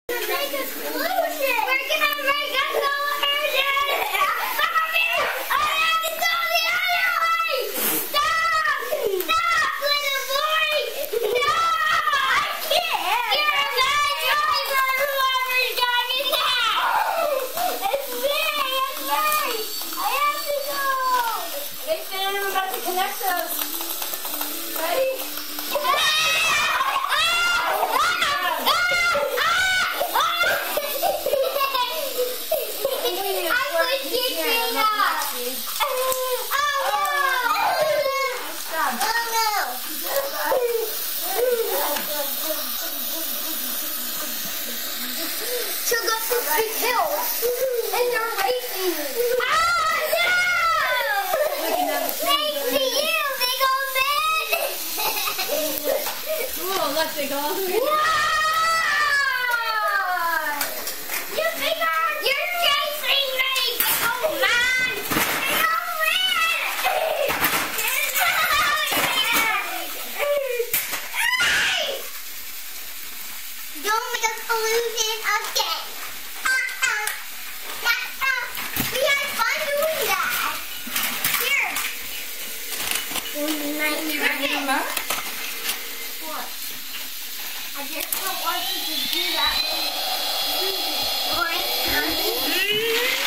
Make explosion! We're gonna make a explosion! I have to go the other way! Stop! Stop, little boy! Stop! I can't! You're a bad driver, whoever's driving that! It's me! It's me! I have to go! Nathan, we're about to connect us. Ready? Sugar Fruit Hills, and they're racing. Oh no! Thanks to you, big old man. Ooh, look, they go. You think you're chasing me, big old man? Big old man! Don't make a collusion again. We had fun doing that. Here. Can you bring them up? What? I just don't want you to do that.